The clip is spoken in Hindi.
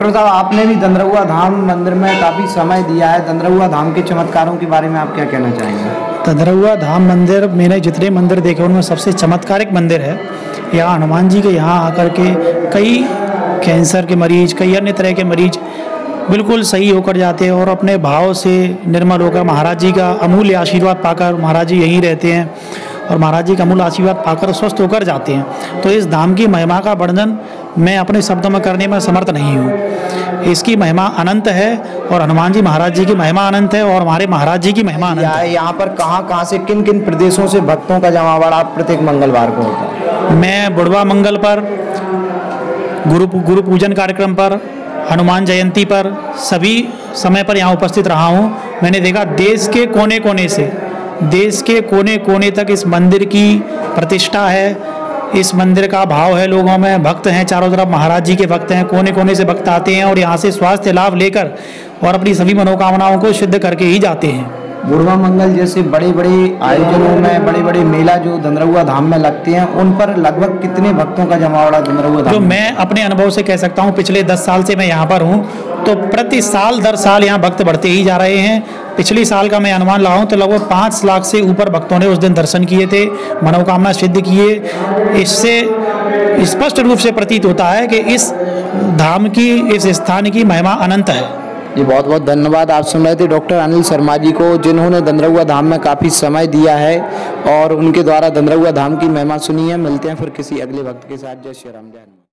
डॉक्टर साहब, आपने भी दंदरहुआ धाम मंदिर में काफ़ी समय दिया है। दंदरहुआ धाम के चमत्कारों के बारे में आप क्या कहना चाहेंगे? दंदरहुआ धाम मंदिर, मैंने जितने मंदिर देखे उनमें सबसे चमत्कारिक मंदिर है। यहाँ हनुमान जी के यहाँ आकर के कई कैंसर के मरीज, कई अन्य तरह के मरीज बिल्कुल सही होकर जाते हैं और अपने भाव से निर्मल होकर महाराज जी का अमूल्य आशीर्वाद पाकर, महाराज जी यहीं रहते हैं और महाराज जी का अमूल्य आशीर्वाद पाकर स्वस्थ होकर जाते हैं। तो इस धाम की महिमा का वर्णन मैं अपने शब्दों में करने में समर्थ नहीं हूँ। इसकी महिमा अनंत है और हनुमान जी महाराज जी की महिमा अनंत है और हमारे महाराज जी की महिमा अनंत है। यहाँ पर कहाँ से, किन किन प्रदेशों से भक्तों का जमावड़ा प्रत्येक मंगलवार को होता है? मैं बुढ़वा मंगल पर, गुरु पूजन कार्यक्रम पर, हनुमान जयंती पर, सभी समय पर यहाँ उपस्थित रहा हूँ। मैंने देखा देश के कोने कोने तक इस मंदिर की प्रतिष्ठा है, इस मंदिर का भाव है लोगों में। भक्त हैं चारों तरफ, महाराज जी के भक्त हैं, कोने कोने से भक्त आते हैं और यहाँ से स्वास्थ्य लाभ लेकर और अपनी सभी मनोकामनाओं को सिद्ध करके ही जाते हैं। बुढ़वा मंगल जैसे बड़े बड़े आयोजनों में, बड़े बड़े मेला जो दंदरहुआ धाम में लगते हैं, उन पर लगभग कितने भक्तों का जमावड़ा दंदरहुआ धाम? जो मैं अपने अनुभव से कह सकता हूँ, पिछले 10 साल से मैं यहाँ पर हूँ, तो प्रति साल दर साल यहाँ भक्त बढ़ते ही जा रहे हैं। पिछले साल का मैं अनुमान लगाऊं तो लगभग 5 लाख से ऊपर भक्तों ने उस दिन दर्शन किए थे, मनोकामना सिद्ध किए। इससे स्पष्ट रूप से प्रतीत होता है कि इस धाम की, इस स्थान की महिमा अनंत है। जी, बहुत बहुत धन्यवाद। आप सुन रहे थे डॉक्टर अनिल शर्मा जी को, जिन्होंने दंदरहुआ धाम में काफ़ी समय दिया है और उनके द्वारा दंदरहुआ धाम की महिमा सुनी है। मिलते हैं फिर किसी अगले भक्त के साथ। जय श्री राम, जय हनुमान।